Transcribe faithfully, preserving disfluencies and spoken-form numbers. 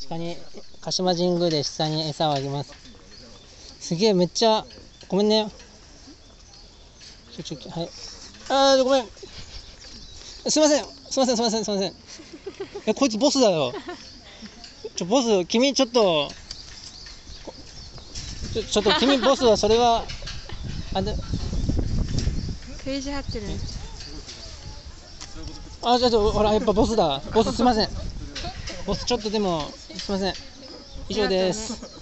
下に鹿島神宮で下に餌をあげます。すげえめっちゃごめんね。ちょちょはい。あーごめん。すいませんすいませんすいませんすいません。えこいつボスだよ。ちょボス君ちょっとちょちょっと君ボスはそれはあでページ貼ってる。 あじゃあほらやっぱボスだボスすいませんボスちょっとでもすいません以上です。